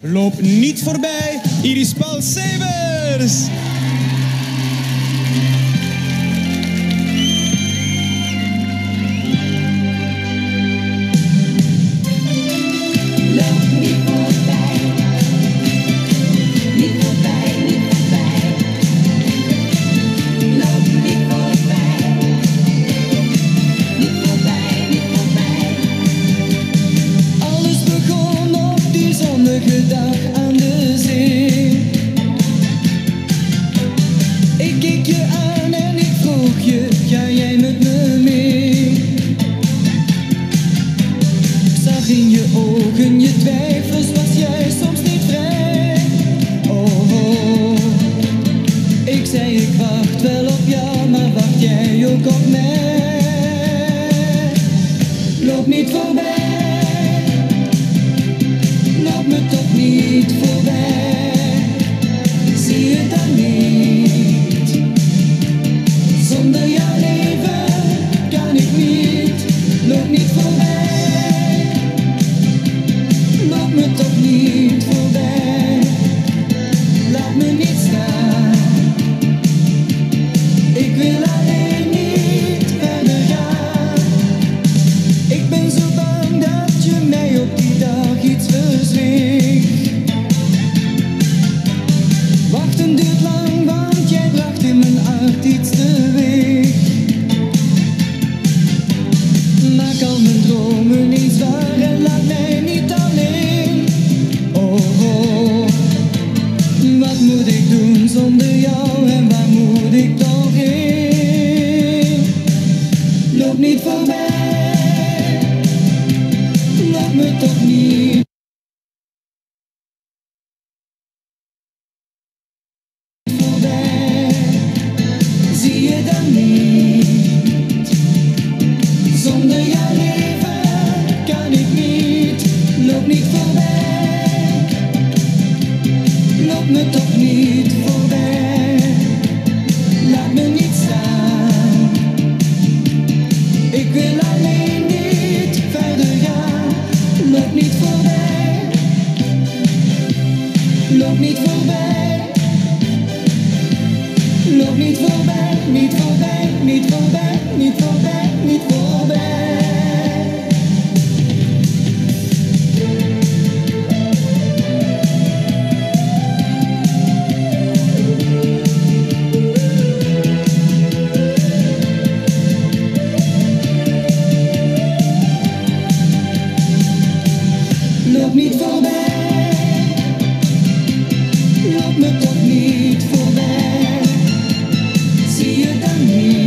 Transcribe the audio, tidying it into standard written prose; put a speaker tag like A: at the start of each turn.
A: Loop niet voorbij, Iris Paul Sebers.
B: Dag aan de zee. Ik keek je aan en ik vroeg je, ga jij met me mee? Ik zag in je ogen je twijfels, was jij soms niet vrij? Oh, oh. Ik zei ik wacht wel op jou, maar wacht jij ook op mij? Loop niet voorbij. Loop me toch niet voorbij, zie je dan niet? Zonder jouw leven kan ik niet. Loop niet voorbij, loop me toch niet voorbij. Laat me niet staan, ik wil alleen niet verder gaan. Ik ben zo bang dat je mij op die dag iets verzweeg. Wachten duurt lang, want jij bracht in mijn hart iets teweeg. Maak al mijn dromen eens waar en laat mij niet alleen. Oh, oh. Wat moet ik doen zonder jou en waar moet ik toch heen? Loop niet voorbij, loop me toch niet. Zie je dan niet? Zonder jouw leven kan ik niet. Loop niet voorbij, loop me toch niet voorbij. Laat me niet staan, ik wil alleen niet verder gaan. Loop niet voorbij, loop niet voorbij. Loop niet voorbij, niet voorbij, niet voorbij, niet voorbij, niet voorbij. Loop niet voorbij, loop me toch niet voorbij. Zie je dan niet?